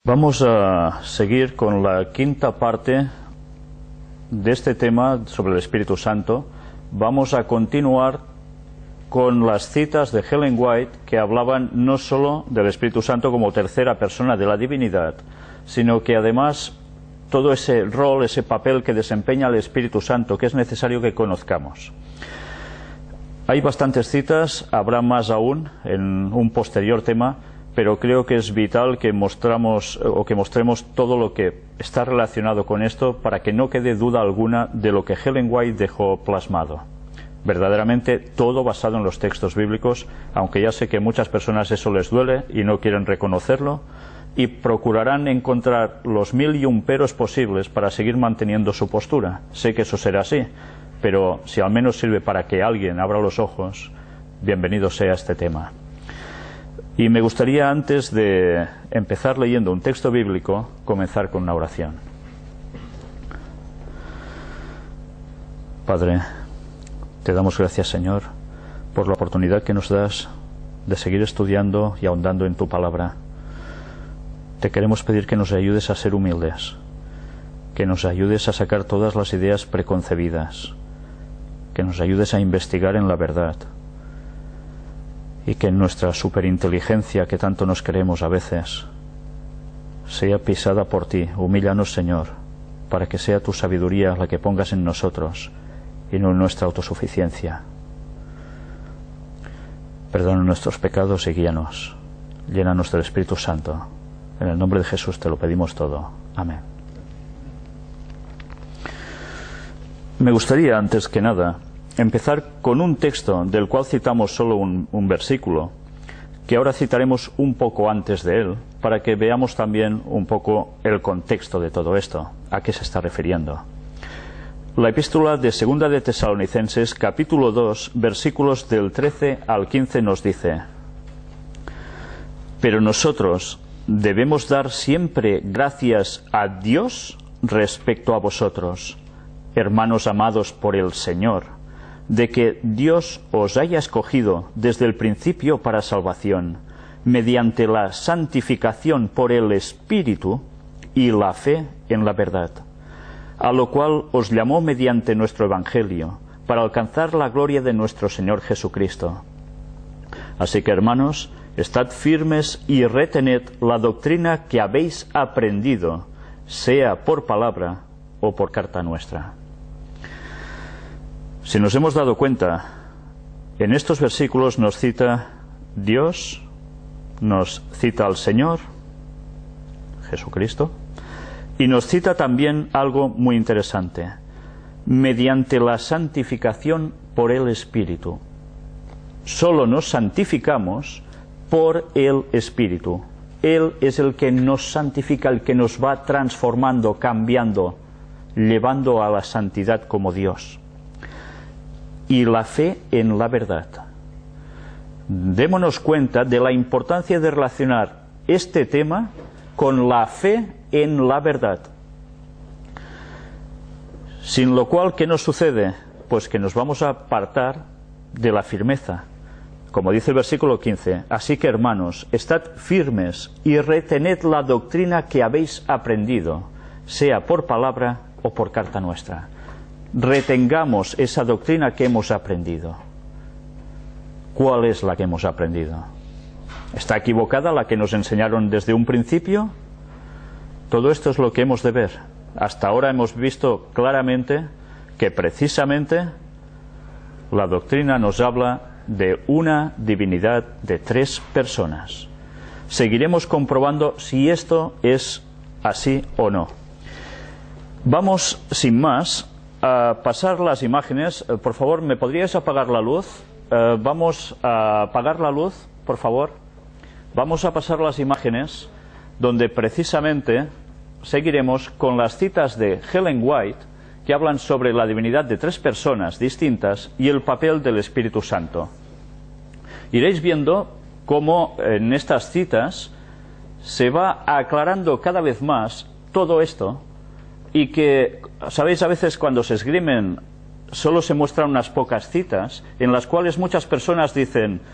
Vamos a seguir con la quinta parte de este tema sobre el Espíritu Santo. Vamos a continuar con las citas de Ellen White, que hablaban no solo del Espíritu Santo como tercera persona de la divinidad, sino que además todo ese rol, ese papel que desempeña el Espíritu Santo, que es necesario que conozcamos. Hay bastantes citas, habrá más aún en un posterior tema, pero creo que es vital que mostremos todo lo que está relacionado con esto para que no quede duda alguna de lo que Ellen White dejó plasmado. Verdaderamente todo basado en los textos bíblicos, aunque ya sé que a muchas personas eso les duele y no quieren reconocerlo, y procurarán encontrar los 1001 peros posibles para seguir manteniendo su postura. Sé que eso será así, pero si al menos sirve para que alguien abra los ojos, bienvenido sea este tema. Y me gustaría, antes de empezar leyendo un texto bíblico, comenzar con una oración. Padre, te damos gracias, Señor, por la oportunidad que nos das de seguir estudiando y ahondando en tu palabra. Te queremos pedir que nos ayudes a ser humildes, que nos ayudes a sacar todas las ideas preconcebidas, que nos ayudes a investigar en la verdad, y que nuestra superinteligencia, que tanto nos creemos a veces, sea pisada por ti. Humíllanos, Señor, para que sea tu sabiduría la que pongas en nosotros y no en nuestra autosuficiencia. Perdona nuestros pecados y guíanos. Llénanos del Espíritu Santo. En el nombre de Jesús te lo pedimos todo. Amén. Me gustaría, antes que nada, empezar con un texto del cual citamos solo un versículo, que ahora citaremos un poco antes de él, para que veamos también un poco el contexto de todo esto, a qué se está refiriendo. La epístola de Segunda de Tesalonicenses, capítulo 2, versículos del 13 al 15 nos dice: pero nosotros debemos dar siempre gracias a Dios respecto a vosotros, hermanos amados por el Señor, de que Dios os haya escogido desde el principio para salvación, mediante la santificación por el Espíritu y la fe en la verdad, a lo cual os llamó mediante nuestro Evangelio, para alcanzar la gloria de nuestro Señor Jesucristo. Así que, hermanos, estad firmes y retened la doctrina que habéis aprendido, sea por palabra o por carta nuestra. Si nos hemos dado cuenta, en estos versículos nos cita Dios, nos cita al Señor, Jesucristo, y nos cita también algo muy interesante: mediante la santificación por el Espíritu. Solo nos santificamos por el Espíritu. Él es el que nos santifica, el que nos va transformando, cambiando, llevando a la santidad como Dios. Y la fe en la verdad. Démonos cuenta de la importancia de relacionar este tema con la fe en la verdad. Sin lo cual, ¿qué nos sucede? Pues que nos vamos a apartar de la firmeza. Como dice el versículo 15, así que, hermanos, estad firmes y retened la doctrina que habéis aprendido, sea por palabra o por carta nuestra. Retengamos esa doctrina que hemos aprendido. ¿Cuál es la que hemos aprendido? ¿Está equivocada la que nos enseñaron desde un principio? Todo esto es lo que hemos de ver. Hasta ahora hemos visto claramente que precisamente la doctrina nos habla de una divinidad de 3 personas. Seguiremos comprobando si esto es así o no. Vamos, sin más, a pasar las imágenes. Por favor, ¿me podríais apagar la luz? Vamos a apagar la luz, por favor. Vamos a pasar las imágenes donde precisamente seguiremos con las citas de Ellen White, que hablan sobre la divinidad de 3 personas distintas y el papel del Espíritu Santo. Iréis viendo cómo en estas citas se va aclarando cada vez más todo esto, y que, sabéis, a veces cuando se esgrimen solo se muestran unas pocas citas, en las cuales muchas personas dicen: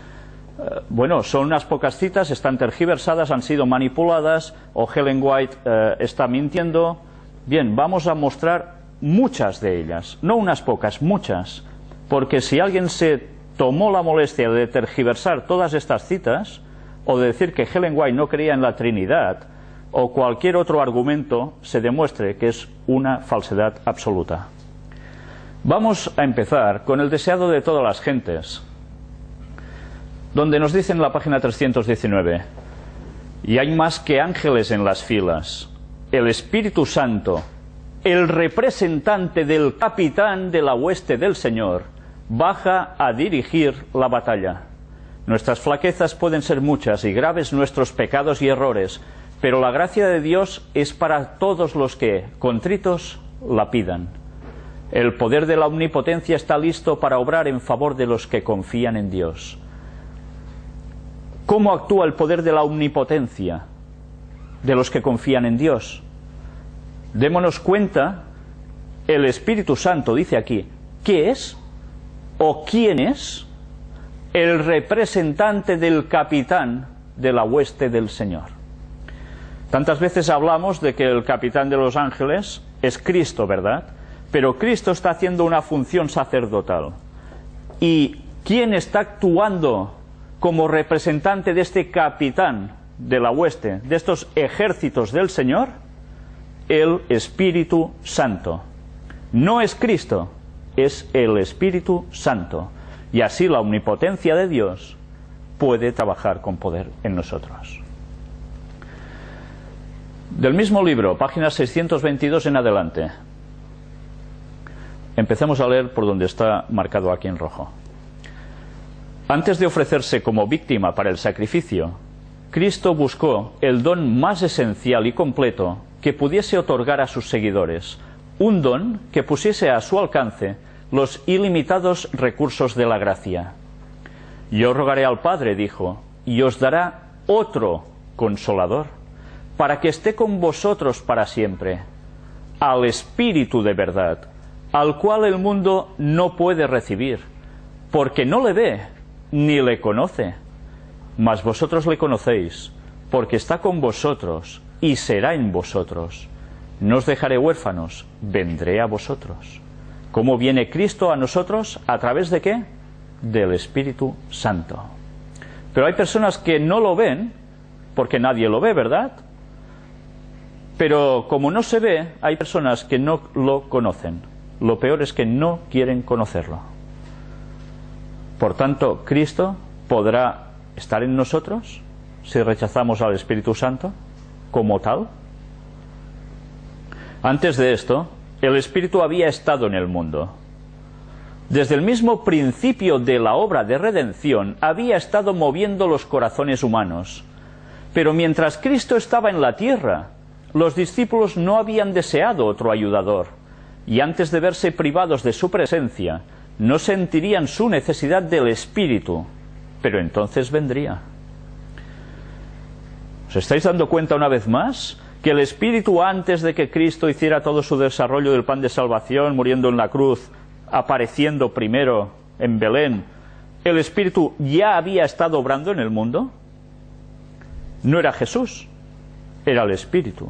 Bueno, son unas pocas citas, están tergiversadas, han sido manipuladas, o Ellen White está mintiendo. Bien, vamos a mostrar muchas de ellas, no unas pocas, muchas, porque si alguien se tomó la molestia de tergiversar todas estas citas, o de decir que Ellen White no creía en la Trinidad, o cualquier otro argumento, se demuestre que es una falsedad absoluta. Vamos a empezar con el deseado de todas las gentes, donde nos dice en la página 319, y hay más que ángeles en las filas, el Espíritu Santo, el representante del capitán de la hueste del Señor, baja a dirigir la batalla. Nuestras flaquezas pueden ser muchas y graves nuestros pecados y errores, pero la gracia de Dios es para todos los que, contritos, la pidan. El poder de la omnipotencia está listo para obrar en favor de los que confían en Dios. ¿Cómo actúa el poder de la omnipotencia de los que confían en Dios? Démonos cuenta, el Espíritu Santo dice aquí, ¿qué es o quién es el representante del capitán de la hueste del Señor? Tantas veces hablamos de que el capitán de los ángeles es Cristo, ¿verdad? Pero Cristo está haciendo una función sacerdotal. ¿Y quién está actuando como representante de este capitán de la hueste, de estos ejércitos del Señor? El Espíritu Santo. No es Cristo, es el Espíritu Santo. Y así la omnipotencia de Dios puede trabajar con poder en nosotros. Del mismo libro, página 622 en adelante. Empecemos a leer por donde está marcado aquí en rojo. Antes de ofrecerse como víctima para el sacrificio, Cristo buscó el don más esencial y completo que pudiese otorgar a sus seguidores, un don que pusiese a su alcance los ilimitados recursos de la gracia. Yo rogaré al Padre, dijo, y os dará otro Consolador, para que esté con vosotros para siempre, al Espíritu de verdad, al cual el mundo no puede recibir, porque no le ve ni le conoce, mas vosotros le conocéis, porque está con vosotros y será en vosotros. No os dejaré huérfanos, vendré a vosotros. ¿Cómo viene Cristo a nosotros? ¿A través de qué? Del Espíritu Santo. Pero hay personas que no lo ven, porque nadie lo ve, ¿verdad? Pero como no se ve, hay personas que no lo conocen. Lo peor es que no quieren conocerlo. Por tanto, ¿Cristo podrá estar en nosotros si rechazamos al Espíritu Santo como tal? Antes de esto, el Espíritu había estado en el mundo. Desde el mismo principio de la obra de redención, había estado moviendo los corazones humanos. Pero mientras Cristo estaba en la tierra, los discípulos no habían deseado otro ayudador, y antes de verse privados de su presencia, no sentirían su necesidad del Espíritu, pero entonces vendría. ¿Os estáis dando cuenta una vez más que el Espíritu, antes de que Cristo hiciera todo su desarrollo del plan de salvación, muriendo en la cruz, apareciendo primero en Belén, el Espíritu ya había estado obrando en el mundo? No era Jesús, era el Espíritu.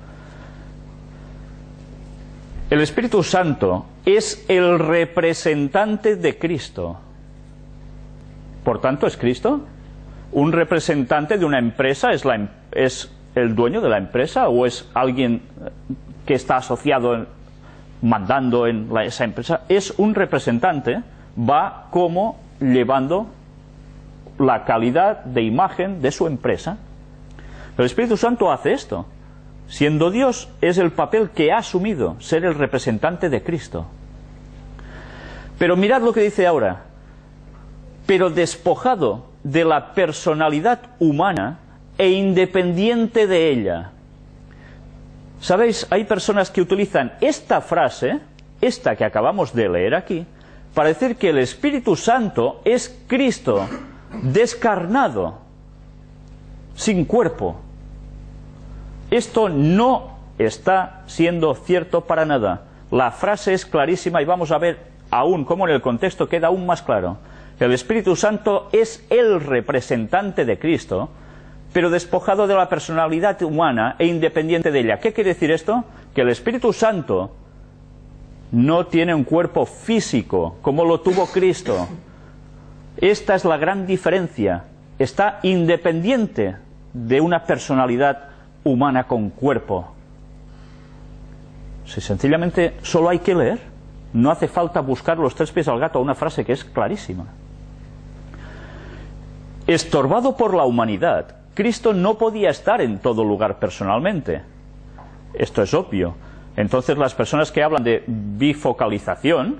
El Espíritu Santo es el representante de Cristo. Por tanto, ¿es Cristo? ¿Un representante de una empresa es el dueño de la empresa o es alguien que está asociado, mandando en esa empresa? Es un representante, va como llevando la calidad de imagen de su empresa. El Espíritu Santo hace esto. Siendo Dios, es el papel que ha asumido, ser el representante de Cristo. Pero mirad lo que dice ahora. Pero despojado de la personalidad humana e independiente de ella. ¿Sabéis? Hay personas que utilizan esta frase, esta que acabamos de leer aquí, para decir que el Espíritu Santo es Cristo descarnado, sin cuerpo. Esto no está siendo cierto para nada. La frase es clarísima y vamos a ver aún cómo en el contexto queda aún más claro. El Espíritu Santo es el representante de Cristo, pero despojado de la personalidad humana e independiente de ella. ¿Qué quiere decir esto? Que el Espíritu Santo no tiene un cuerpo físico como lo tuvo Cristo. Esta es la gran diferencia. Está independiente de una personalidad humana con cuerpo. Si sencillamente solo hay que leer, no hace falta buscar los tres pies al gato a una frase que es clarísima. Estorbado por la humanidad, Cristo no podía estar en todo lugar personalmente. Esto es obvio. Entonces las personas que hablan de bilocalización,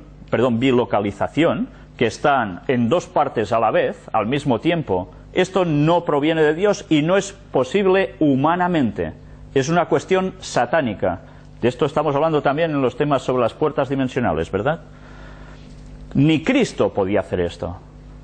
que están en dos partes a la vez, al mismo tiempo, esto no proviene de Dios y no es posible humanamente. Es una cuestión satánica. De esto estamos hablando también en los temas sobre las puertas dimensionales, ¿verdad? Ni Cristo podía hacer esto.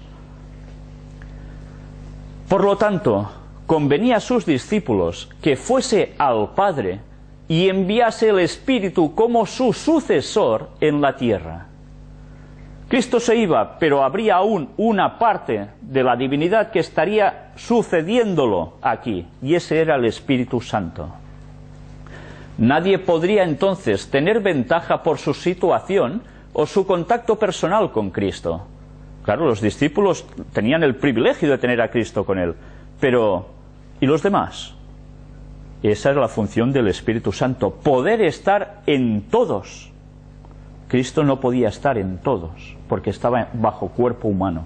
Por lo tanto, convenía a sus discípulos que fuese al Padre y enviase el Espíritu como su sucesor en la tierra. Cristo se iba, pero habría aún una parte de la divinidad que estaría sucediéndolo aquí, y ese era el Espíritu Santo. Nadie podría entonces tener ventaja por su situación o su contacto personal con Cristo. Claro, los discípulos tenían el privilegio de tener a Cristo con él, pero ¿y los demás? Esa es la función del Espíritu Santo, poder estar en todos. Cristo no podía estar en todos, porque estaba bajo cuerpo humano.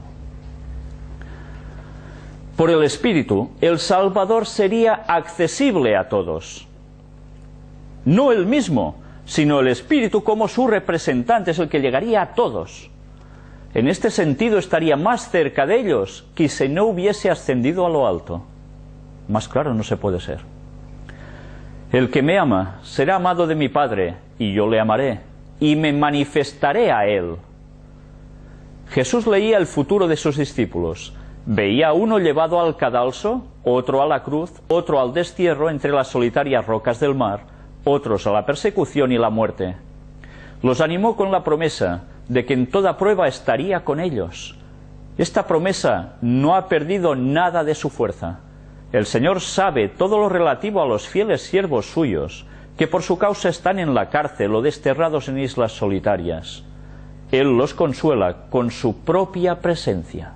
Por el Espíritu, el Salvador sería accesible a todos. No él mismo, sino el Espíritu como su representante es el que llegaría a todos. En este sentido estaría más cerca de ellos que si no hubiese ascendido a lo alto. Más claro no se puede ser. El que me ama será amado de mi Padre, y yo le amaré, y me manifestaré a él. Jesús leía el futuro de sus discípulos. Veía a uno llevado al cadalso, otro a la cruz, otro al destierro entre las solitarias rocas del mar, otros a la persecución y la muerte. Los animó con la promesa de que en toda prueba estaría con ellos. Esta promesa no ha perdido nada de su fuerza. El Señor sabe todo lo relativo a los fieles siervos suyos, que por su causa están en la cárcel o desterrados en islas solitarias. Él los consuela con su propia presencia.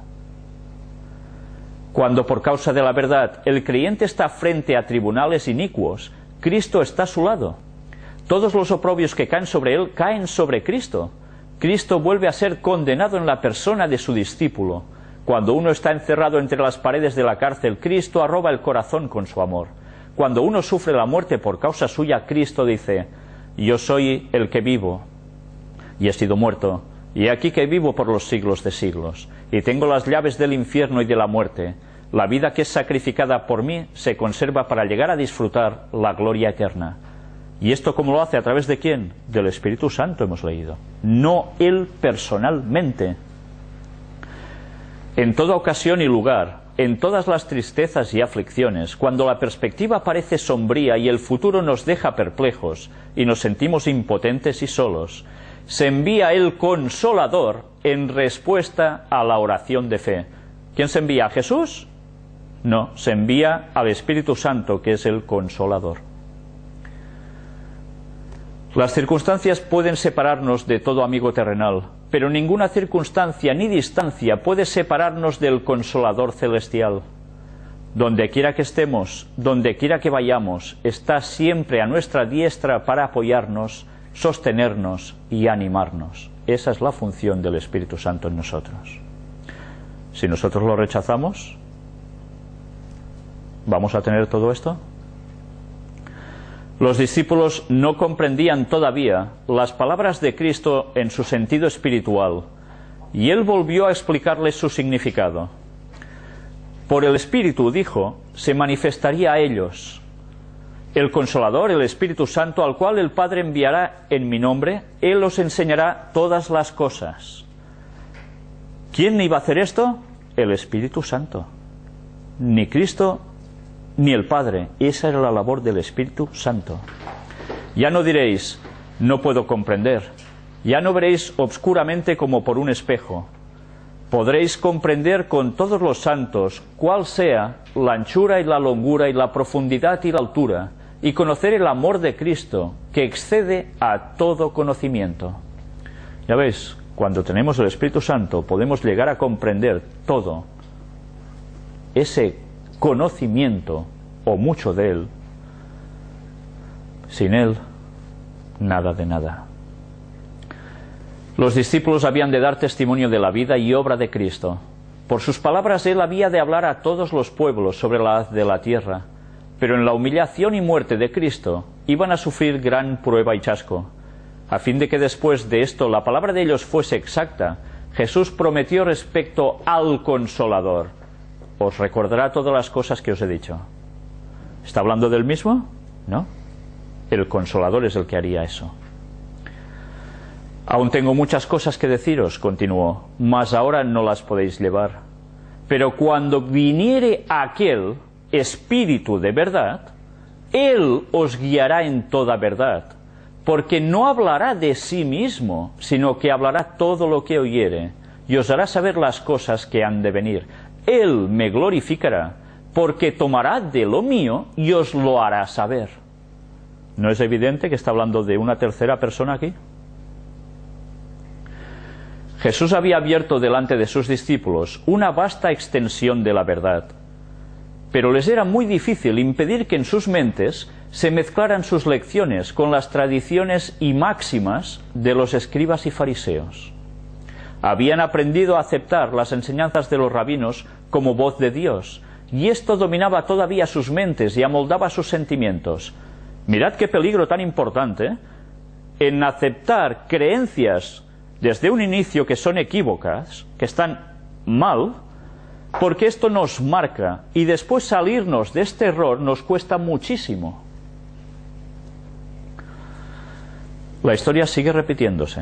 Cuando por causa de la verdad el creyente está frente a tribunales inicuos, Cristo está a su lado. Todos los oprobios que caen sobre él caen sobre Cristo. Cristo vuelve a ser condenado en la persona de su discípulo. Cuando uno está encerrado entre las paredes de la cárcel, Cristo arroba el corazón con su amor. Cuando uno sufre la muerte por causa suya, Cristo dice: yo soy el que vivo y he sido muerto, y he aquí que vivo por los siglos de siglos, y tengo las llaves del infierno y de la muerte. La vida que es sacrificada por mí se conserva para llegar a disfrutar la gloria eterna. ¿Y esto cómo lo hace? ¿A través de quién? Del Espíritu Santo hemos leído. No él personalmente. En toda ocasión y lugar, en todas las tristezas y aflicciones, cuando la perspectiva parece sombría y el futuro nos deja perplejos y nos sentimos impotentes y solos, se envía el Consolador en respuesta a la oración de fe. ¿Quién se envía? ¿A Jesús? No, se envía al Espíritu Santo, que es el Consolador. Las circunstancias pueden separarnos de todo amigo terrenal, pero ninguna circunstancia ni distancia puede separarnos del Consolador celestial. Donde quiera que estemos, donde quiera que vayamos, está siempre a nuestra diestra para apoyarnos, sostenernos y animarnos. Esa es la función del Espíritu Santo en nosotros. Si nosotros lo rechazamos, ¿vamos a tener todo esto? Los discípulos no comprendían todavía las palabras de Cristo en su sentido espiritual, y él volvió a explicarles su significado. Por el Espíritu, dijo, se manifestaría a ellos. El Consolador, el Espíritu Santo, al cual el Padre enviará en mi nombre, él os enseñará todas las cosas. ¿Quién iba a hacer esto? El Espíritu Santo. Ni Cristo ni el Padre. Esa era la labor del Espíritu Santo. Ya no diréis, no puedo comprender. Ya no veréis obscuramente como por un espejo. podréis comprender con todos los santos cuál sea la anchura y la longura y la profundidad y la altura, y conocer el amor de Cristo, que excede a todo conocimiento. Ya veis, cuando tenemos el Espíritu Santo podemos llegar a comprender todo ese conocimiento, o mucho de él. Sin él, nada de nada. Los discípulos habían de dar testimonio de la vida y obra de Cristo. Por sus palabras él había de hablar a todos los pueblos sobre la haz de la tierra, pero en la humillación y muerte de Cristo iban a sufrir gran prueba y chasco. A fin de que después de esto la palabra de ellos fuese exacta, Jesús prometió respecto al Consolador: os recordará todas las cosas que os he dicho. ¿Está hablando del mismo? No. El Consolador es el que haría eso. Aún tengo muchas cosas que deciros, continuó, mas ahora no las podéis llevar. Pero cuando viniere aquel Espíritu de verdad, Él os guiará en toda verdad, porque no hablará de sí mismo, sino que hablará todo lo que oyere, y os hará saber las cosas que han de venir. Él me glorificará, porque tomará de lo mío y os lo hará saber. ¿No es evidente que está hablando de una tercera persona aquí? Jesús había abierto delante de sus discípulos una vasta extensión de la verdad, pero les era muy difícil impedir que en sus mentes se mezclaran sus lecciones con las tradiciones y máximas de los escribas y fariseos. Habían aprendido a aceptar las enseñanzas de los rabinos como voz de Dios, y esto dominaba todavía sus mentes y amoldaba sus sentimientos. Mirad qué peligro tan importante en aceptar creencias desde un inicio que son equívocas, que están mal, porque esto nos marca, y después salirnos de este error nos cuesta muchísimo. La historia sigue repitiéndose.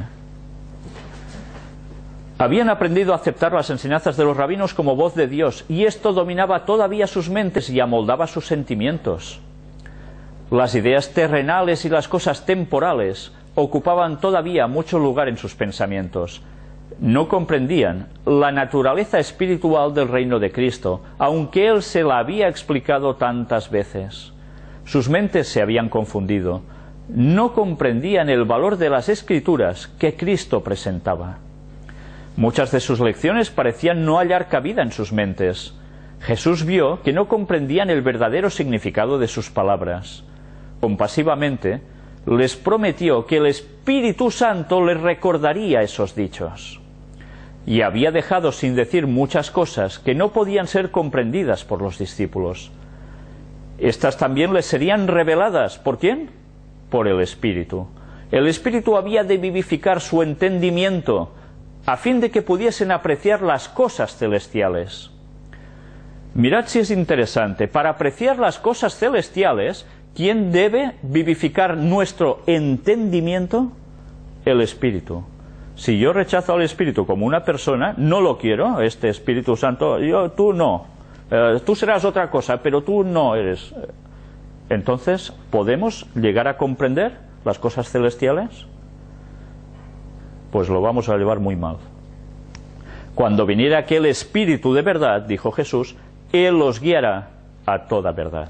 Habían aprendido a aceptar las enseñanzas de los rabinos como voz de Dios, y esto dominaba todavía sus mentes y amoldaba sus sentimientos. Las ideas terrenales y las cosas temporales ocupaban todavía mucho lugar en sus pensamientos. No comprendían la naturaleza espiritual del reino de Cristo, aunque Él se la había explicado tantas veces. Sus mentes se habían confundido. No comprendían el valor de las Escrituras que Cristo presentaba. Muchas de sus lecciones parecían no hallar cabida en sus mentes. Jesús vio que no comprendían el verdadero significado de sus palabras. Compasivamente les prometió que el Espíritu Santo les recordaría esos dichos. Y había dejado sin decir muchas cosas que no podían ser comprendidas por los discípulos. Estas también les serían reveladas. ¿Por quién? Por el Espíritu. El Espíritu había de vivificar su entendimiento a fin de que pudiesen apreciar las cosas celestiales. Mirad si es interesante. Para apreciar las cosas celestiales, ¿quién debe vivificar nuestro entendimiento? El Espíritu. Si yo rechazo al Espíritu como una persona, no lo quiero, este Espíritu Santo, tú no, tú serás otra cosa, pero tú no eres. Entonces, ¿podemos llegar a comprender las cosas celestiales? Pues lo vamos a llevar muy mal. Cuando viniera aquel Espíritu de verdad, dijo Jesús, Él os guiará a toda verdad.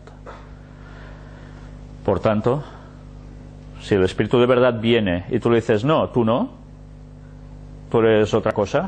Por tanto, si el Espíritu de verdad viene y tú le dices, no, tú no, tú eres otra cosa,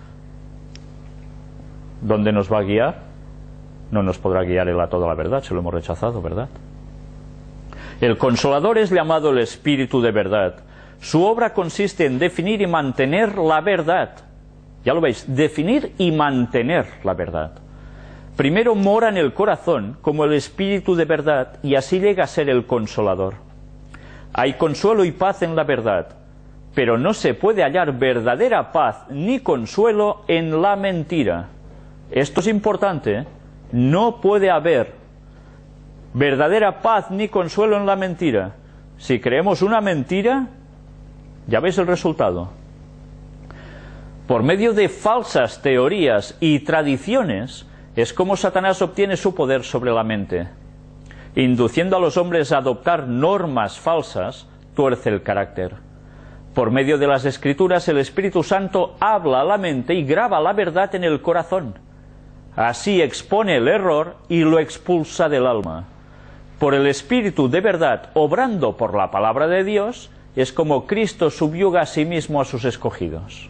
¿dónde nos va a guiar? No nos podrá guiar Él a toda la verdad, si lo hemos rechazado, ¿verdad? El Consolador es llamado el Espíritu de verdad. Su obra consiste en definir y mantener la verdad. Ya lo veis, definir y mantener la verdad. Primero mora en el corazón como el Espíritu de verdad y así llega a ser el Consolador. Hay consuelo y paz en la verdad, pero no se puede hallar verdadera paz ni consuelo en la mentira. Esto es importante, ¿eh? No puede haber verdadera paz ni consuelo en la mentira. Si creemos una mentira, ya veis el resultado. Por medio de falsas teorías y tradiciones es como Satanás obtiene su poder sobre la mente. Induciendo a los hombres a adoptar normas falsas, tuerce el carácter. Por medio de las Escrituras, el Espíritu Santo habla a la mente y graba la verdad en el corazón. Así expone el error y lo expulsa del alma. Por el Espíritu de verdad, obrando por la palabra de Dios, es como Cristo subyuga a sí mismo a sus escogidos.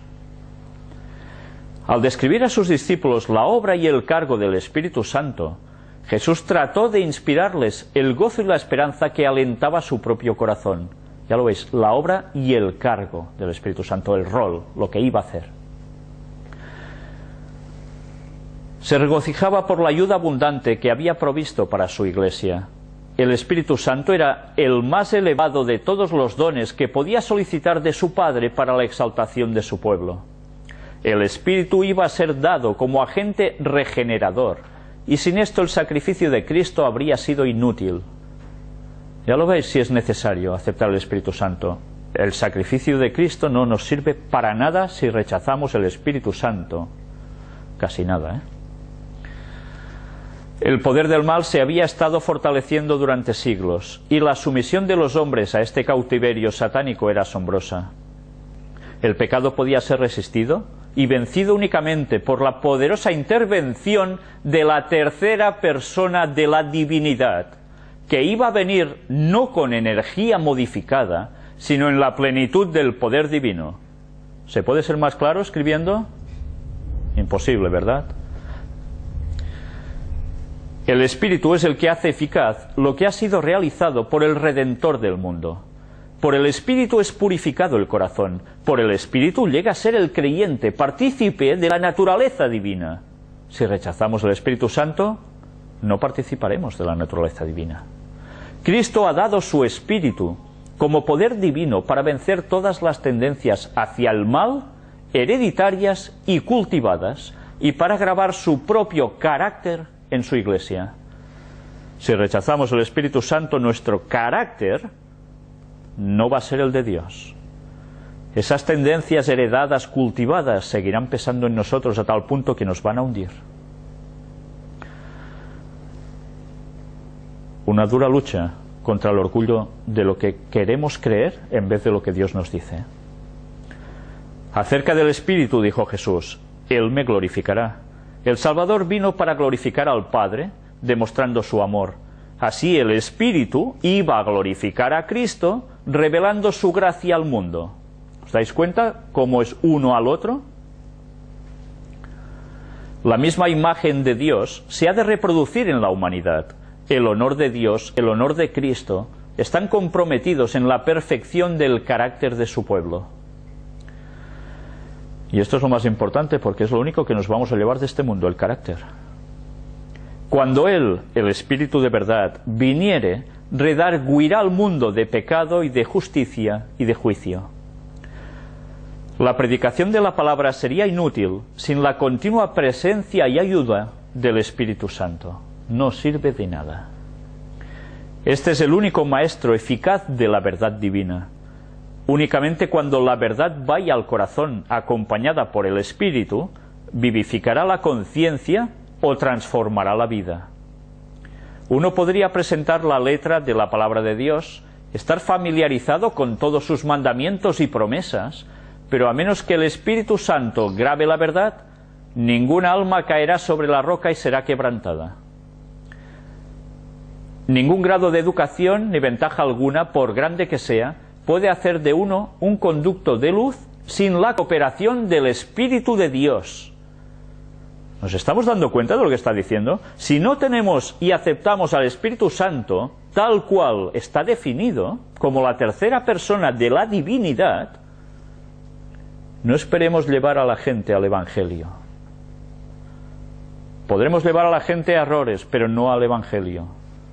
Al describir a sus discípulos la obra y el cargo del Espíritu Santo, Jesús trató de inspirarles el gozo y la esperanza que alentaba su propio corazón. Ya lo veis, la obra y el cargo del Espíritu Santo, el rol, lo que iba a hacer. Se regocijaba por la ayuda abundante que había provisto para su iglesia. El Espíritu Santo era el más elevado de todos los dones que podía solicitar de su Padre para la exaltación de su pueblo. El Espíritu iba a ser dado como agente regenerador, y sin esto el sacrificio de Cristo habría sido inútil. Ya lo veis, si es necesario aceptar el Espíritu Santo. El sacrificio de Cristo no nos sirve para nada si rechazamos el Espíritu Santo. Casi nada, ¿eh? El poder del mal se había estado fortaleciendo durante siglos, y la sumisión de los hombres a este cautiverio satánico era asombrosa. El pecado podía ser resistido y vencido únicamente por la poderosa intervención de la tercera persona de la divinidad, que iba a venir no con energía modificada, sino en la plenitud del poder divino. ¿Se puede ser más claro escribiendo? Imposible, ¿verdad? El Espíritu es el que hace eficaz lo que ha sido realizado por el Redentor del mundo. Por el Espíritu es purificado el corazón. Por el Espíritu llega a ser el creyente partícipe de la naturaleza divina. Si rechazamos el Espíritu Santo, no participaremos de la naturaleza divina. Cristo ha dado su Espíritu como poder divino para vencer todas las tendencias hacia el mal, hereditarias y cultivadas, y para grabar su propio carácter en su iglesia. Si rechazamos el Espíritu Santo, nuestro carácter no va a ser el de Dios. Esas tendencias heredadas, cultivadas, seguirán pesando en nosotros a tal punto que nos van a hundir. Una dura lucha contra el orgullo de lo que queremos creer en vez de lo que Dios nos dice. Acerca del Espíritu, dijo Jesús, Él me glorificará. El Salvador vino para glorificar al Padre, demostrando su amor. Así el Espíritu iba a glorificar a Cristo, revelando su gracia al mundo. ¿Os dais cuenta cómo es uno al otro? La misma imagen de Dios se ha de reproducir en la humanidad. El honor de Dios, el honor de Cristo, están comprometidos en la perfección del carácter de su pueblo. Y esto es lo más importante porque es lo único que nos vamos a llevar de este mundo, el carácter. Cuando Él, el Espíritu de verdad, viniere, redarguirá al mundo de pecado y de justicia y de juicio. La predicación de la palabra sería inútil sin la continua presencia y ayuda del Espíritu Santo. No sirve de nada. Este es el único maestro eficaz de la verdad divina. Únicamente cuando la verdad vaya al corazón acompañada por el Espíritu, vivificará la conciencia o transformará la vida. Uno podría presentar la letra de la palabra de Dios, estar familiarizado con todos sus mandamientos y promesas, pero a menos que el Espíritu Santo grabe la verdad, ninguna alma caerá sobre la roca y será quebrantada. Ningún grado de educación ni ventaja alguna, por grande que sea, puede hacer de uno un conducto de luz sin la cooperación del Espíritu de Dios. ¿Nos estamos dando cuenta de lo que está diciendo? Si no tenemos y aceptamos al Espíritu Santo tal cual está definido, como la tercera persona de la divinidad, no esperemos llevar a la gente al Evangelio. Podremos llevar a la gente a errores, pero no al Evangelio.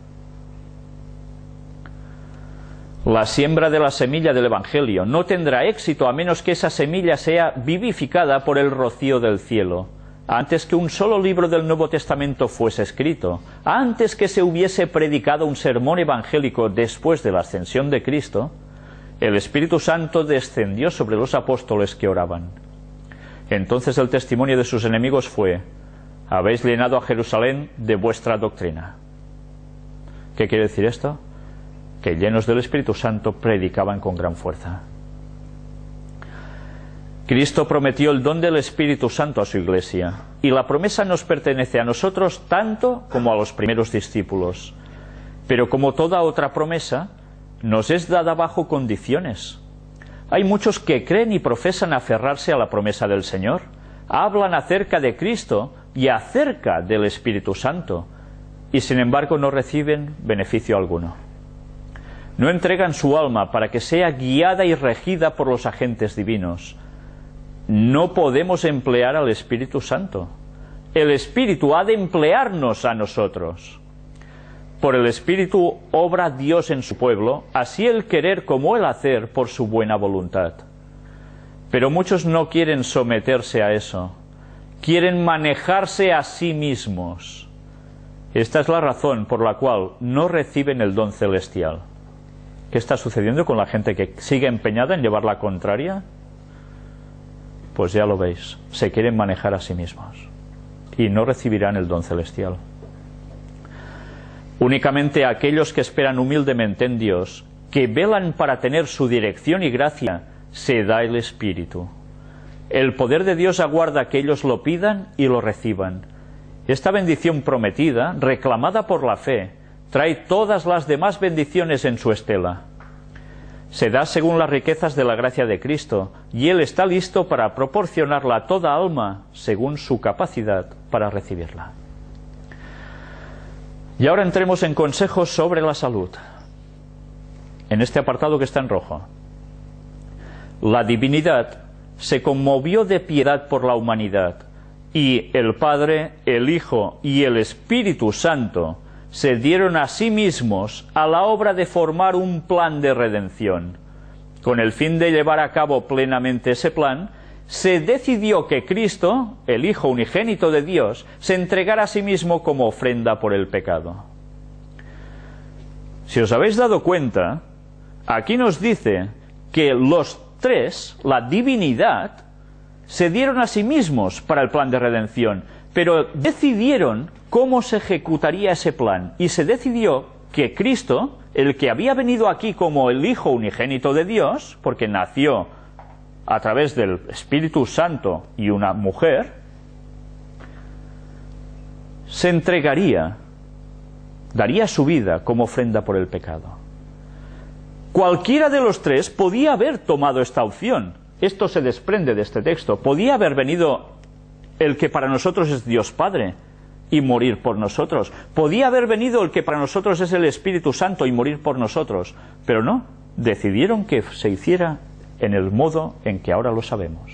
La siembra de la semilla del Evangelio no tendrá éxito a menos que esa semilla sea vivificada por el rocío del cielo. Antes que un solo libro del Nuevo Testamento fuese escrito, antes que se hubiese predicado un sermón evangélico después de la ascensión de Cristo, el Espíritu Santo descendió sobre los apóstoles que oraban. Entonces el testimonio de sus enemigos fue: habéis llenado a Jerusalén de vuestra doctrina. ¿Qué quiere decir esto? Que llenos del Espíritu Santo predicaban con gran fuerza. Cristo prometió el don del Espíritu Santo a su Iglesia, y la promesa nos pertenece a nosotros tanto como a los primeros discípulos. Pero como toda otra promesa, nos es dada bajo condiciones. Hay muchos que creen y profesan aferrarse a la promesa del Señor, hablan acerca de Cristo y acerca del Espíritu Santo, y sin embargo no reciben beneficio alguno. No entregan su alma para que sea guiada y regida por los agentes divinos. No podemos emplear al Espíritu Santo. El Espíritu ha de emplearnos a nosotros. Por el Espíritu obra Dios en su pueblo, así el querer como el hacer por su buena voluntad. Pero muchos no quieren someterse a eso. Quieren manejarse a sí mismos. Esta es la razón por la cual no reciben el don celestial. ¿Qué está sucediendo con la gente que sigue empeñada en llevar la contraria? Pues ya lo veis, se quieren manejar a sí mismos y no recibirán el don celestial. Únicamente aquellos que esperan humildemente en Dios, que velan para tener su dirección y gracia, se da el Espíritu. El poder de Dios aguarda a que ellos lo pidan y lo reciban. Esta bendición prometida, reclamada por la fe, trae todas las demás bendiciones en su estela. Se da según las riquezas de la gracia de Cristo, y Él está listo para proporcionarla a toda alma según su capacidad para recibirla. Y ahora entremos en consejos sobre la salud, en este apartado que está en rojo. La divinidad se conmovió de piedad por la humanidad, y el Padre, el Hijo y el Espíritu Santo se dieron a sí mismos a la obra de formar un plan de redención. Con el fin de llevar a cabo plenamente ese plan, se decidió que Cristo, el Hijo unigénito de Dios, se entregara a sí mismo como ofrenda por el pecado. Si os habéis dado cuenta, aquí nos dice que los tres, la divinidad, se dieron a sí mismos para el plan de redención, pero decidieron cómo se ejecutaría ese plan, y se decidió que Cristo, el que había venido aquí como el Hijo unigénito de Dios, porque nació a través del Espíritu Santo y una mujer, se entregaría, daría su vida como ofrenda por el pecado. Cualquiera de los tres podía haber tomado esta opción. Esto se desprende de este texto. Podía haber venido el que para nosotros es Dios Padre y morir por nosotros. Podía haber venido el que para nosotros es el Espíritu Santo y morir por nosotros. Pero no, decidieron que se hiciera en el modo en que ahora lo sabemos.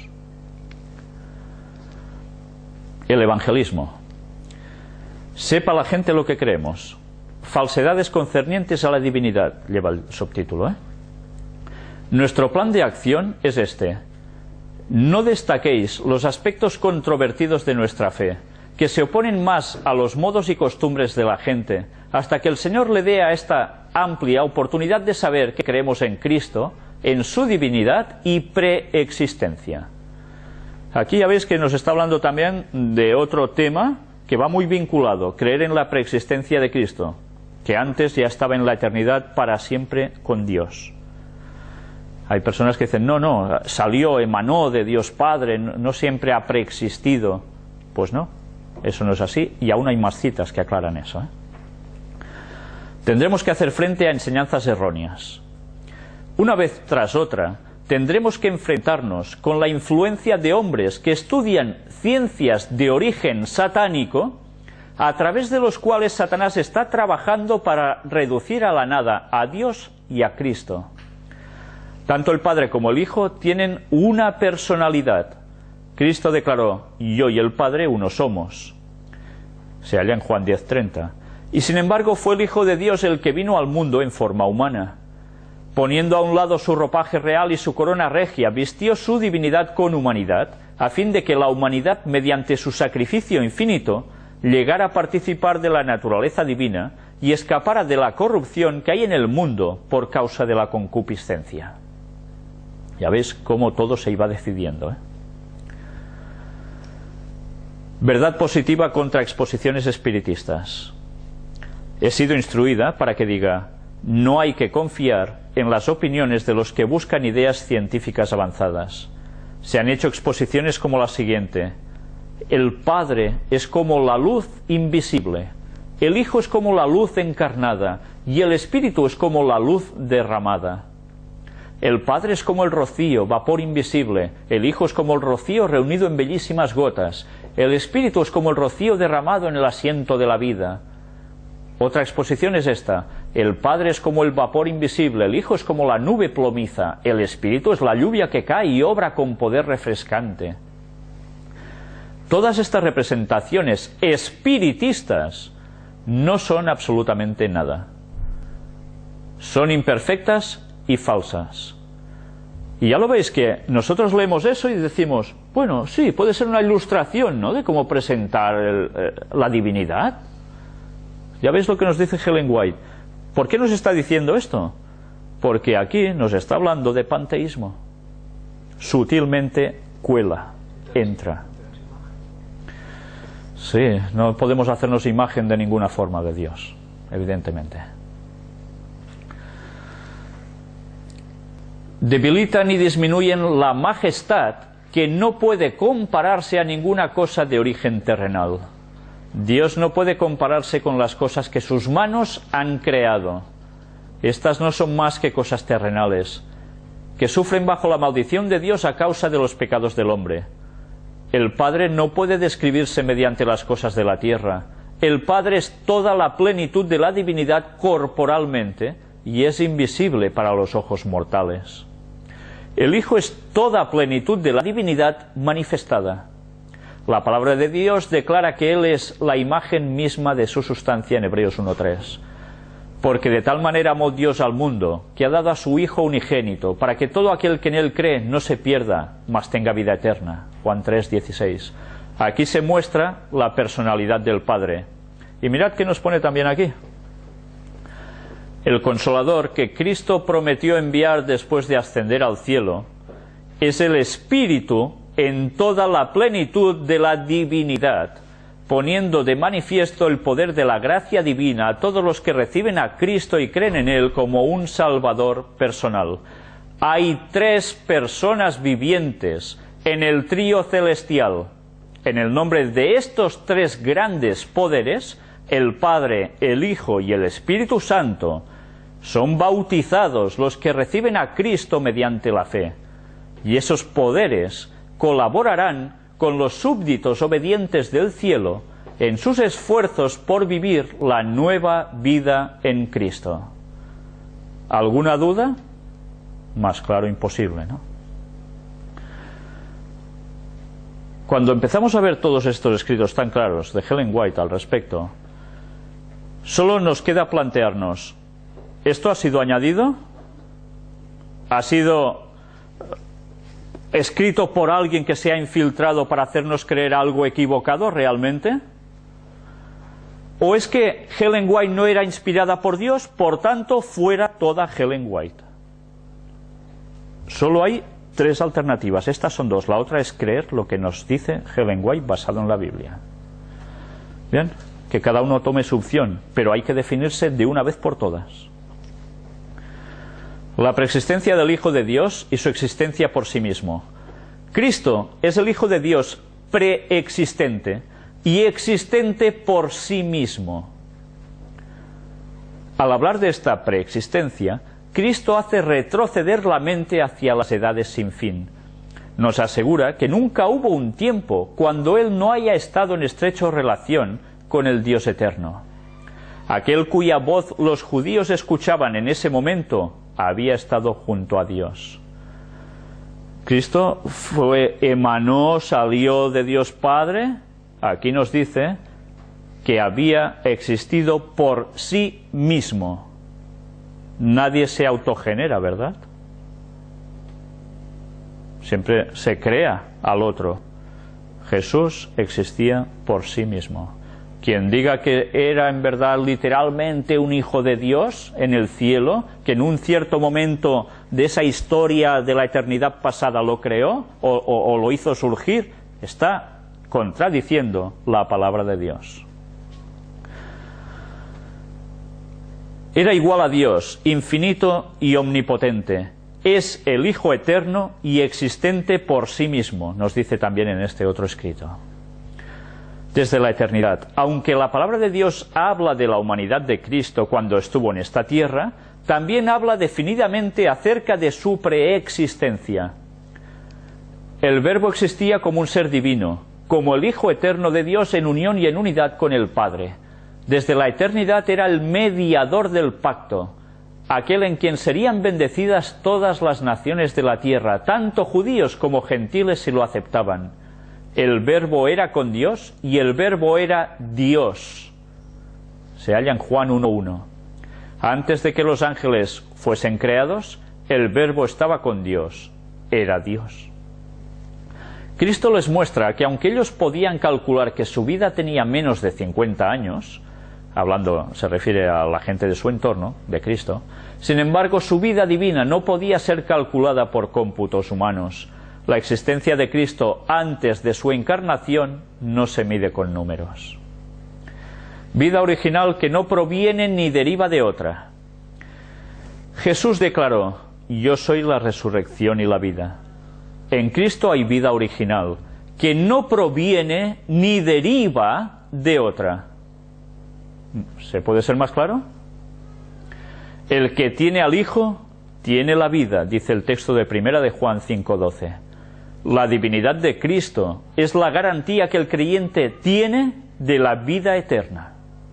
El evangelismo. Sepa la gente lo que creemos. Falsedades concernientes a la divinidad, lleva el subtítulo, Nuestro plan de acción es este: no destaquéis los aspectos controvertidos de nuestra fe, que se oponen más a los modos y costumbres de la gente, hasta que el Señor le dé a esta amplia oportunidad de saber que creemos en Cristo, en su divinidad y preexistencia. Aquí ya veis que nos está hablando también de otro tema que va muy vinculado: creer en la preexistencia de Cristo, que antes ya estaba en la eternidad para siempre con Dios. Hay personas que dicen, no, salió, emanó de Dios Padre, no siempre ha preexistido. Pues no, eso no es así, y aún hay más citas que aclaran eso. Tendremos que hacer frente a enseñanzas erróneas. Una vez tras otra, tendremos que enfrentarnos con la influencia de hombres que estudian ciencias de origen satánico, a través de los cuales Satanás está trabajando para reducir a la nada a Dios y a Cristo. Tanto el Padre como el Hijo tienen una personalidad. Cristo declaró, yo y el Padre uno somos. Se halla en Juan 10:30. Y sin embargo fue el Hijo de Dios el que vino al mundo en forma humana. Poniendo a un lado su ropaje real y su corona regia, vistió su divinidad con humanidad, a fin de que la humanidad, mediante su sacrificio infinito, llegara a participar de la naturaleza divina y escapara de la corrupción que hay en el mundo por causa de la concupiscencia. Ya veis cómo todo se iba decidiendo, Verdad positiva contra exposiciones espiritistas. He sido instruida para que diga, no hay que confiar en las opiniones de los que buscan ideas científicas avanzadas. Se han hecho exposiciones como la siguiente: el Padre es como la luz invisible, el Hijo es como la luz encarnada y el Espíritu es como la luz derramada. El Padre es como el rocío, vapor invisible, el Hijo es como el rocío reunido en bellísimas gotas, el Espíritu es como el rocío derramado en el asiento de la vida. Otra exposición es esta: el Padre es como el vapor invisible, el Hijo es como la nube plomiza, el Espíritu es la lluvia que cae y obra con poder refrescante. Todas estas representaciones espiritistas no son absolutamente nada. Son imperfectas y falsas. Y ya lo veis que nosotros leemos eso y decimos, bueno, sí, puede ser una ilustración, ¿no?, de cómo presentar la divinidad. Ya veis lo que nos dice Ellen White. ¿Por qué nos está diciendo esto? Porque aquí nos está hablando de panteísmo. Sutilmente cuela, entra. Sí, no podemos hacernos imagen de ninguna forma de Dios, evidentemente. Debilitan y disminuyen la majestad que no puede compararse a ninguna cosa de origen terrenal. Dios no puede compararse con las cosas que sus manos han creado. Estas no son más que cosas terrenales, que sufren bajo la maldición de Dios a causa de los pecados del hombre. El Padre no puede describirse mediante las cosas de la tierra. El Padre es toda la plenitud de la divinidad corporalmente y es invisible para los ojos mortales. El Hijo es toda plenitud de la divinidad manifestada. La palabra de Dios declara que Él es la imagen misma de su sustancia en Hebreos 1:3. Porque de tal manera amó Dios al mundo, que ha dado a su Hijo unigénito, para que todo aquel que en Él cree no se pierda, mas tenga vida eterna. Juan 3:16. Aquí se muestra la personalidad del Padre. Y mirad qué nos pone también aquí. El Consolador que Cristo prometió enviar después de ascender al cielo es el Espíritu en toda la plenitud de la divinidad, poniendo de manifiesto el poder de la gracia divina a todos los que reciben a Cristo y creen en Él como un Salvador personal. Hay tres personas vivientes en el trío celestial. En el nombre de estos tres grandes poderes, el Padre, el Hijo y el Espíritu Santo, son bautizados los que reciben a Cristo mediante la fe. Y esos poderes colaborarán con los súbditos obedientes del cielo en sus esfuerzos por vivir la nueva vida en Cristo. ¿Alguna duda? Más claro imposible, ¿no? Cuando empezamos a ver todos estos escritos tan claros de Ellen White al respecto, solo nos queda plantearnos, ¿esto ha sido añadido? ¿Ha sido escrito por alguien que se ha infiltrado para hacernos creer algo equivocado realmente? ¿O es que Ellen White no era inspirada por Dios, por tanto fuera toda Ellen White? Solo hay tres alternativas, estas son dos, la otra es creer lo que nos dice Ellen White basado en la Biblia. Bien, que cada uno tome su opción, pero hay que definirse de una vez por todas. La preexistencia del Hijo de Dios y su existencia por sí mismo. Cristo es el Hijo de Dios preexistente y existente por sí mismo. Al hablar de esta preexistencia, Cristo hace retroceder la mente hacia las edades sin fin. Nos asegura que nunca hubo un tiempo cuando Él no haya estado en estrecha relación con el Dios eterno. Aquel cuya voz los judíos escuchaban en ese momento había estado junto a Dios. Cristo emanó, salió de Dios Padre. Aquí nos dice que había existido por sí mismo. Nadie se autogenera, ¿verdad? Siempre se crea al otro. Jesús existía por sí mismo. Quien diga que era en verdad literalmente un hijo de Dios en el cielo, que en un cierto momento de esa historia de la eternidad pasada lo creó o lo hizo surgir, está contradiciendo la palabra de Dios. Era igual a Dios, infinito y omnipotente, es el Hijo eterno y existente por sí mismo, nos dice también en este otro escrito. Desde la eternidad, aunque la palabra de Dios habla de la humanidad de Cristo cuando estuvo en esta tierra, también habla definidamente acerca de su preexistencia. El Verbo existía como un ser divino, como el Hijo eterno de Dios en unión y en unidad con el Padre. Desde la eternidad era el mediador del pacto, aquel en quien serían bendecidas todas las naciones de la tierra, tanto judíos como gentiles si lo aceptaban. El Verbo era con Dios y el Verbo era Dios. Se halla en Juan 1:1. Antes de que los ángeles fuesen creados, el Verbo estaba con Dios, era Dios. Cristo les muestra que aunque ellos podían calcular que su vida tenía menos de 50 años, hablando, se refiere a la gente de su entorno, de Cristo, sin embargo su vida divina no podía ser calculada por cómputos humanos. La existencia de Cristo antes de su encarnación no se mide con números. Vida original que no proviene ni deriva de otra. Jesús declaró: yo soy la resurrección y la vida. En Cristo hay vida original, que no proviene ni deriva de otra. ¿Se puede ser más claro? El que tiene al Hijo, tiene la vida, dice el texto de 1 de Juan 5:12. La divinidad de Cristo es la garantía que el creyente tiene de la vida eterna.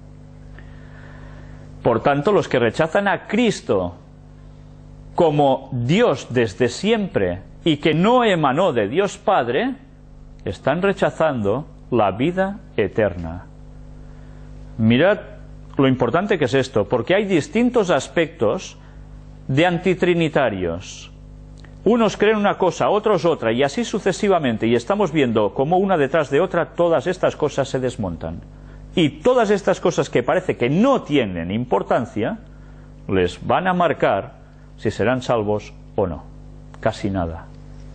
Por tanto, los que rechazan a Cristo como Dios desde siempre y que no emanó de Dios Padre, están rechazando la vida eterna. Mirad lo importante que es esto, porque hay distintos aspectos de antitrinitarios. Unos creen una cosa, otros otra, y así sucesivamente, y estamos viendo cómo una detrás de otra todas estas cosas se desmontan. Y todas estas cosas que parece que no tienen importancia, les van a marcar si serán salvos o no. Casi nada.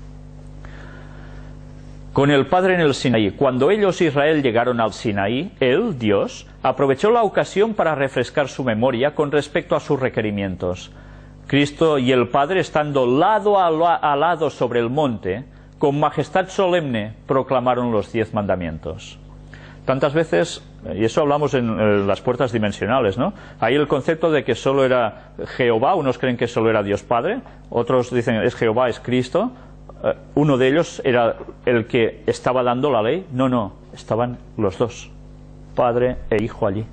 Con el Padre en el Sinaí. Cuando ellos, Israel, llegaron al Sinaí, Él, Dios, aprovechó la ocasión para refrescar su memoria con respecto a sus requerimientos. Cristo y el Padre, estando lado a lado sobre el monte, con majestad solemne proclamaron los 10 mandamientos. Tantas veces, y eso hablamos en las puertas dimensionales, ¿no? Hay el concepto de que solo era Jehová, unos creen que solo era Dios Padre, otros dicen es Jehová, es Cristo. Uno de ellos era el que estaba dando la ley. No, estaban los dos, Padre e Hijo allí.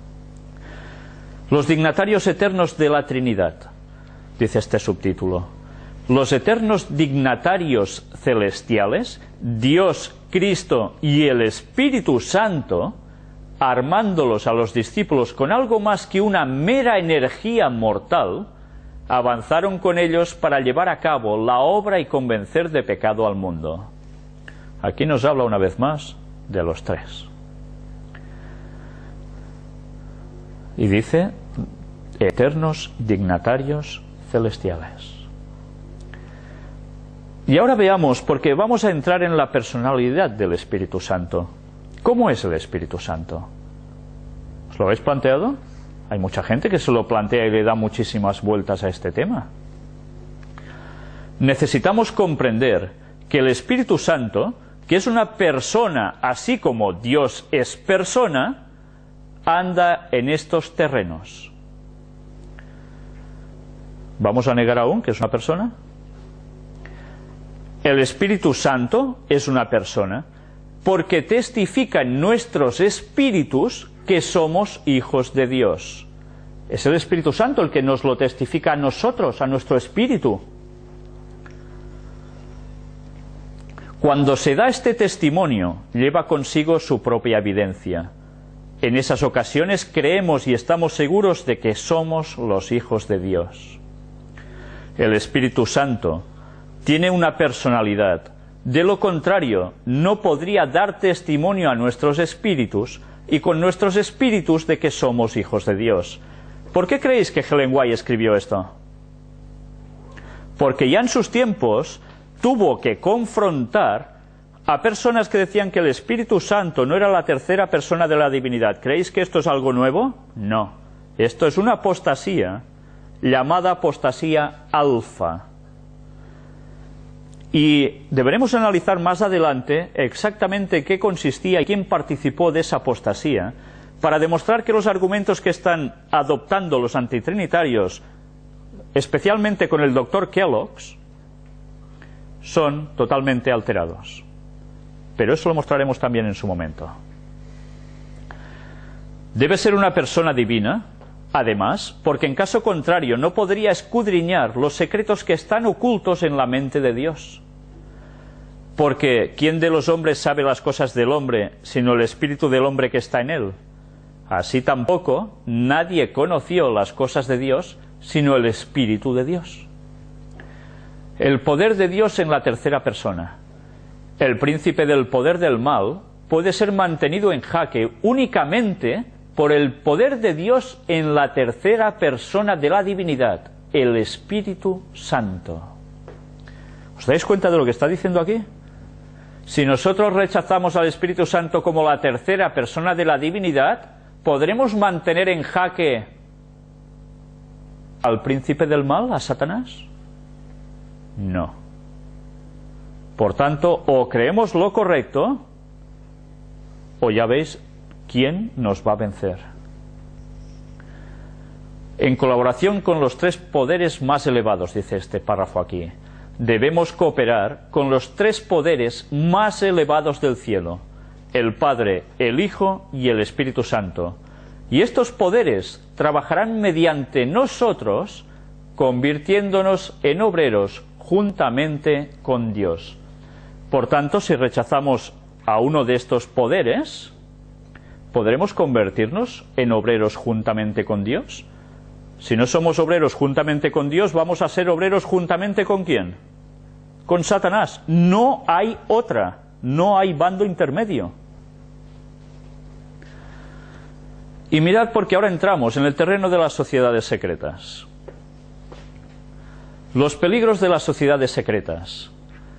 Los dignatarios eternos de la Trinidad, dice este subtítulo. Los eternos dignatarios celestiales, Dios, Cristo y el Espíritu Santo, armándolos a los discípulos con algo más que una mera energía mortal, avanzaron con ellos para llevar a cabo la obra y convencer de pecado al mundo. Aquí nos habla una vez más de los tres. Y dice, eternos dignatarios celestiales. Y ahora veamos, porque vamos a entrar en la personalidad del Espíritu Santo. ¿Cómo es el Espíritu Santo? ¿Os lo habéis planteado? Hay mucha gente que se lo plantea y le da muchísimas vueltas a este tema. Necesitamos comprender que el Espíritu Santo, que es una persona así como Dios es persona, anda en estos terrenos. ¿Vamos a negar aún que es una persona? El Espíritu Santo es una persona porque testifica en nuestros espíritus que somos hijos de Dios. Es el Espíritu Santo el que nos lo testifica a nosotros, a nuestro espíritu. Cuando se da este testimonio, lleva consigo su propia evidencia. En esas ocasiones creemos y estamos seguros de que somos los hijos de Dios. El Espíritu Santo tiene una personalidad. De lo contrario, no podría dar testimonio a nuestros espíritus y con nuestros espíritus de que somos hijos de Dios. ¿Por qué creéis que Ellen White escribió esto? Porque ya en sus tiempos tuvo que confrontar a personas que decían que el Espíritu Santo no era la tercera persona de la divinidad. ¿Creéis que esto es algo nuevo? No. Esto es una apostasía llamada apostasía alfa. Y deberemos analizar más adelante exactamente qué consistía y quién participó de esa apostasía, para demostrar que los argumentos que están adoptando los antitrinitarios, especialmente con el doctor Kellogg's, son totalmente alterados. Pero eso lo mostraremos también en su momento. Debe ser una persona divina, además, porque en caso contrario no podría escudriñar los secretos que están ocultos en la mente de Dios. Porque ¿quién de los hombres sabe las cosas del hombre, sino el espíritu del hombre que está en él? Así tampoco nadie conoció las cosas de Dios, sino el espíritu de Dios. El poder de Dios en la tercera persona. El príncipe del poder del mal puede ser mantenido en jaque únicamente por el poder de Dios en la tercera persona de la divinidad, el Espíritu Santo. ¿Os dais cuenta de lo que está diciendo aquí? Si nosotros rechazamos al Espíritu Santo como la tercera persona de la divinidad, ¿podremos mantener en jaque al príncipe del mal, a Satanás? No. Por tanto, o creemos lo correcto, o ya veis quién nos va a vencer. En colaboración con los tres poderes más elevados, dice este párrafo aquí, debemos cooperar con los tres poderes más elevados del cielo, el Padre, el Hijo y el Espíritu Santo. Y estos poderes trabajarán mediante nosotros, convirtiéndonos en obreros juntamente con Dios. Por tanto, si rechazamos a uno de estos poderes, ¿podremos convertirnos en obreros juntamente con Dios? Si no somos obreros juntamente con Dios, ¿vamos a ser obreros juntamente con quién? Con Satanás. No hay otra, no hay bando intermedio. Y mirad, porque ahora entramos en el terreno de las sociedades secretas. Los peligros de las sociedades secretas.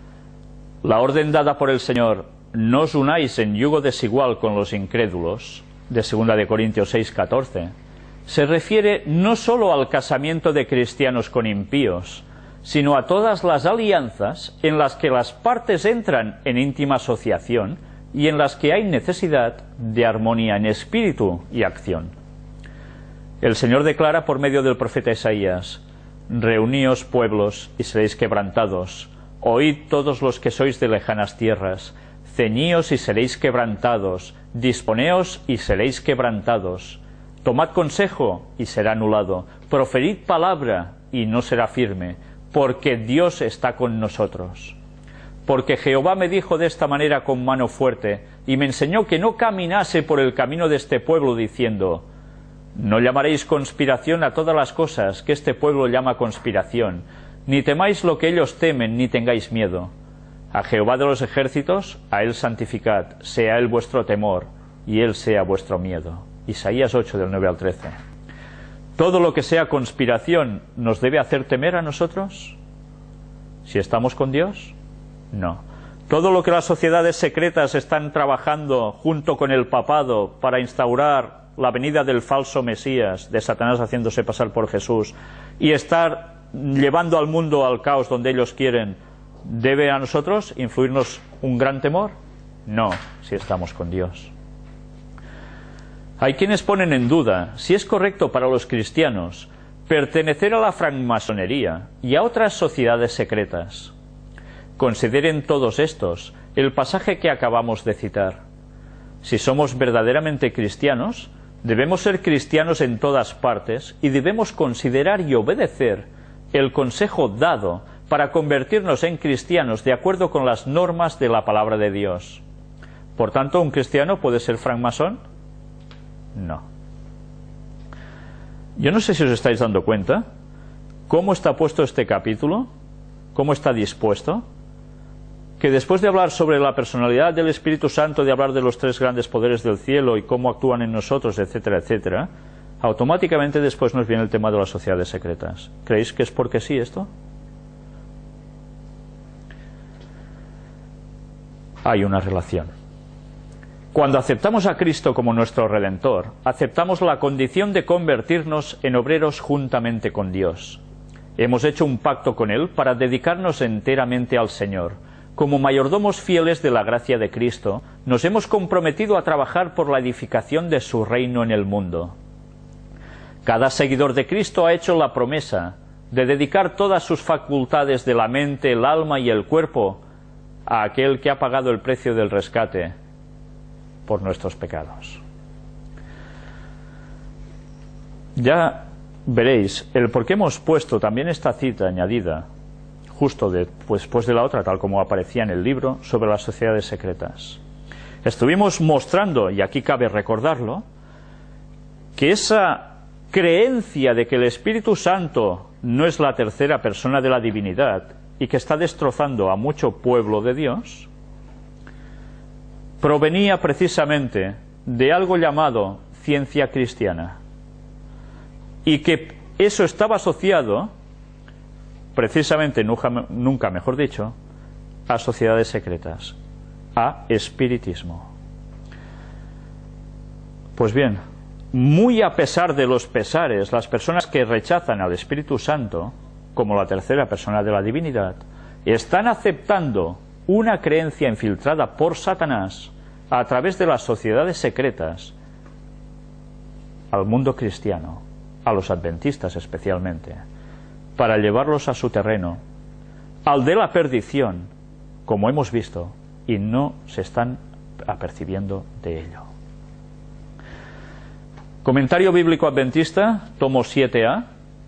La orden dada por el Señor, no os unáis en yugo desigual con los incrédulos, de 2 de Corintios 6:14, se refiere no sólo al casamiento de cristianos con impíos, sino a todas las alianzas en las que las partes entran en íntima asociación y en las que hay necesidad de armonía en espíritu y acción. El Señor declara por medio del profeta Isaías: reuníos pueblos y seréis quebrantados, oíd todos los que sois de lejanas tierras, ceñíos y seréis quebrantados, disponeos y seréis quebrantados, tomad consejo y será anulado, proferid palabra y no será firme, porque Dios está con nosotros. Porque Jehová me dijo de esta manera con mano fuerte, y me enseñó que no caminase por el camino de este pueblo, diciendo: no llamaréis conspiración a todas las cosas que este pueblo llama conspiración, ni temáis lo que ellos temen, ni tengáis miedo. A Jehová de los ejércitos, a él santificad, sea él vuestro temor, y él sea vuestro miedo. Isaías 8, del 9 al 13. ¿Todo lo que sea conspiración nos debe hacer temer a nosotros? ¿Si estamos con Dios? No. ¿Todo lo que las sociedades secretas están trabajando junto con el papado para instaurar la venida del falso Mesías, de Satanás haciéndose pasar por Jesús, y estar llevando al mundo al caos donde ellos quieren, debe a nosotros influirnos un gran temor? No, si estamos con Dios. Hay quienes ponen en duda si es correcto para los cristianos pertenecer a la francmasonería y a otras sociedades secretas. Consideren todos estos el pasaje que acabamos de citar. Si somos verdaderamente cristianos, debemos ser cristianos en todas partes y debemos considerar y obedecer el consejo dado para convertirnos en cristianos de acuerdo con las normas de la palabra de Dios. Por tanto, ¿un cristiano puede ser francmasón? No. Yo no sé si os estáis dando cuenta cómo está puesto este capítulo, cómo está dispuesto, que después de hablar sobre la personalidad del Espíritu Santo, de hablar de los tres grandes poderes del cielo y cómo actúan en nosotros, etcétera, etcétera, automáticamente después nos viene el tema de las sociedades secretas. ¿Creéis que es porque sí esto? Hay una relación. Cuando aceptamos a Cristo como nuestro Redentor, aceptamos la condición de convertirnos en obreros juntamente con Dios. Hemos hecho un pacto con Él para dedicarnos enteramente al Señor. Como mayordomos fieles de la gracia de Cristo, nos hemos comprometido a trabajar por la edificación de su reino en el mundo. Cada seguidor de Cristo ha hecho la promesa de dedicar todas sus facultades de la mente, el alma y el cuerpo a aquel que ha pagado el precio del rescate por nuestros pecados. Ya veréis el por qué hemos puesto también esta cita añadida justo después de la otra, tal como aparecía en el libro, sobre las sociedades secretas. Estuvimos mostrando, y aquí cabe recordarlo, que esa creencia de que el Espíritu Santo no es la tercera persona de la divinidad y que está destrozando a mucho pueblo de Dios, provenía precisamente de algo llamado ciencia cristiana, y que eso estaba asociado precisamente, nunca mejor dicho, a sociedades secretas, a espiritismo. Pues bien, muy a pesar de los pesares, las personas que rechazan al Espíritu Santo como la tercera persona de la divinidad están aceptando una creencia infiltrada por Satanás a través de las sociedades secretas al mundo cristiano, a los adventistas especialmente, para llevarlos a su terreno, al de la perdición, como hemos visto, y no se están apercibiendo de ello. Comentario Bíblico Adventista, tomo 7a.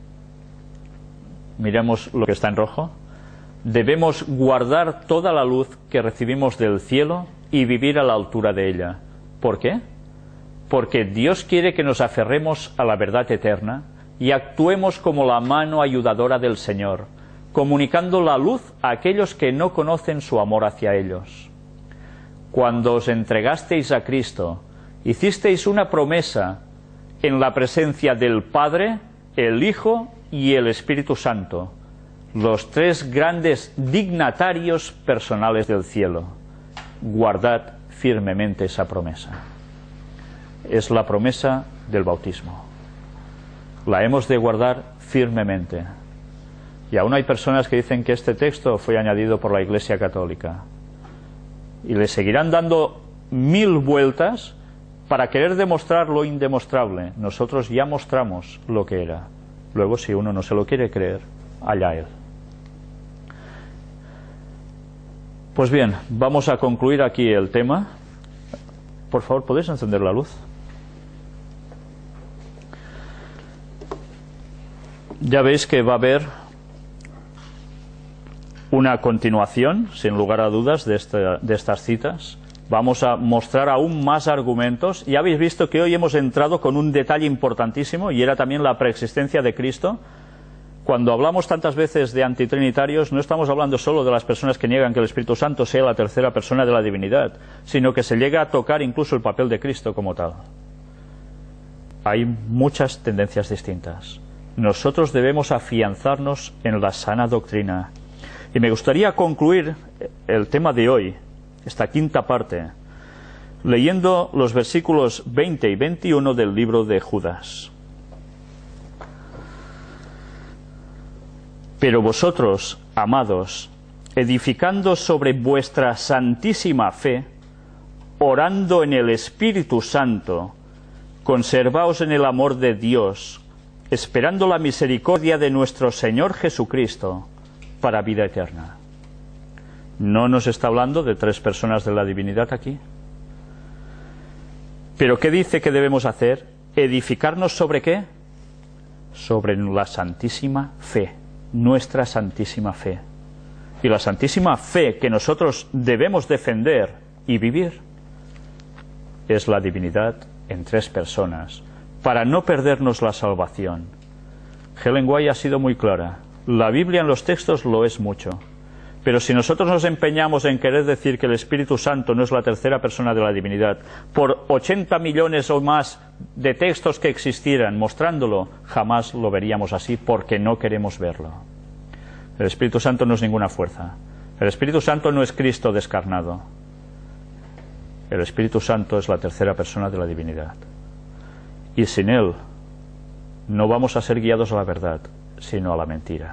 Miremos lo que está en rojo. Debemos guardar toda la luz que recibimos del cielo y vivir a la altura de ella. ¿Por qué? Porque Dios quiere que nos aferremos a la verdad eterna y actuemos como la mano ayudadora del Señor, comunicando la luz a aquellos que no conocen su amor hacia ellos. Cuando os entregasteis a Cristo, hicisteis una promesa en la presencia del Padre, el Hijo y el Espíritu Santo, los tres grandes dignatarios personales del cielo. Guardad firmemente esa promesa. Es la promesa del bautismo. La hemos de guardar firmemente. Y aún hay personas que dicen que este texto fue añadido por la Iglesia Católica. Y le seguirán dando 1000 vueltas para querer demostrar lo indemostrable. Nosotros ya mostramos lo que era. Luego, si uno no se lo quiere creer, allá él. Pues bien, vamos a concluir aquí el tema. Por favor, ¿podéis encender la luz? Ya veis que va a haber una continuación, sin lugar a dudas, de estas citas. Vamos a mostrar aún más argumentos. Ya habéis visto que hoy hemos entrado con un detalle importantísimo, y era también la preexistencia de Cristo. Cuando hablamos tantas veces de antitrinitarios, no estamos hablando solo de las personas que niegan que el Espíritu Santo sea la tercera persona de la divinidad, sino que se llega a tocar incluso el papel de Cristo como tal. Hay muchas tendencias distintas. Nosotros debemos afianzarnos en la sana doctrina. Y me gustaría concluir el tema de hoy, esta quinta parte, leyendo los versículos 20 y 21 del libro de Judas. Pero vosotros, amados, edificando sobre vuestra santísima fe, orando en el Espíritu Santo, conservaos en el amor de Dios, esperando la misericordia de nuestro Señor Jesucristo para vida eterna. ¿No nos está hablando de tres personas de la divinidad aquí? ¿Pero qué dice que debemos hacer? ¿Edificarnos sobre qué? Sobre la santísima fe, nuestra santísima fe. Y la santísima fe que nosotros debemos defender y vivir es la divinidad en tres personas, para no perdernos la salvación. Ellen White ha sido muy clara. La Biblia en los textos lo es mucho. Pero si nosotros nos empeñamos en querer decir que el Espíritu Santo no es la tercera persona de la divinidad, por 80 millones o más de textos que existieran mostrándolo, jamás lo veríamos así, porque no queremos verlo. El Espíritu Santo no es ninguna fuerza. El Espíritu Santo no es Cristo descarnado. El Espíritu Santo es la tercera persona de la divinidad. Y sin Él no vamos a ser guiados a la verdad. sino a la mentira.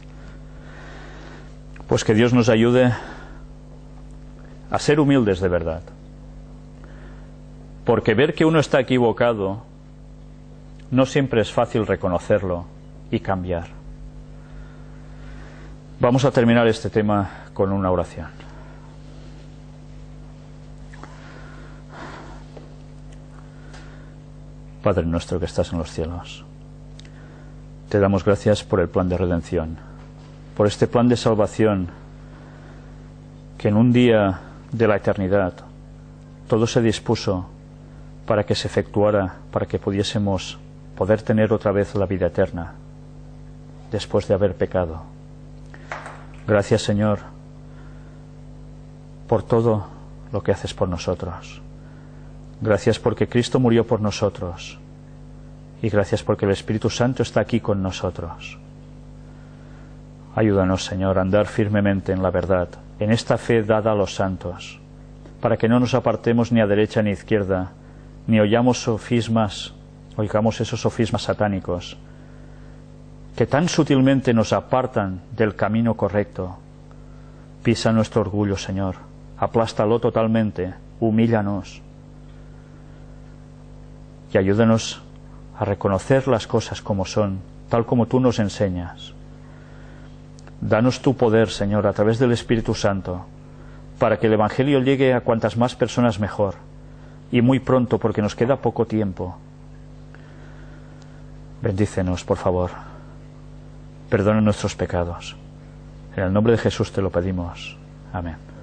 Pues que Dios nos ayude a ser humildes de verdad, porque ver que uno está equivocado no siempre es fácil reconocerlo y cambiar. Vamos a terminar este tema con una oración. Padre nuestro que estás en los cielos, te damos gracias por el plan de redención, por este plan de salvación, que en un día de la eternidad todo se dispuso para que se efectuara, para que pudiésemos poder tener otra vez la vida eterna después de haber pecado. Gracias, Señor, por todo lo que haces por nosotros. Gracias porque Cristo murió por nosotros, y gracias porque el Espíritu Santo está aquí con nosotros. Ayúdanos, Señor, a andar firmemente en la verdad, en esta fe dada a los santos, para que no nos apartemos ni a derecha ni a izquierda, ni oigamos esos sofismas satánicos que tan sutilmente nos apartan del camino correcto. Pisa nuestro orgullo, Señor, aplástalo totalmente, humíllanos y ayúdanos a reconocer las cosas como son, tal como tú nos enseñas. Danos tu poder, Señor, a través del Espíritu Santo, para que el Evangelio llegue a cuantas más personas mejor, y muy pronto, porque nos queda poco tiempo. Bendícenos, por favor. Perdona nuestros pecados. En el nombre de Jesús te lo pedimos. Amén.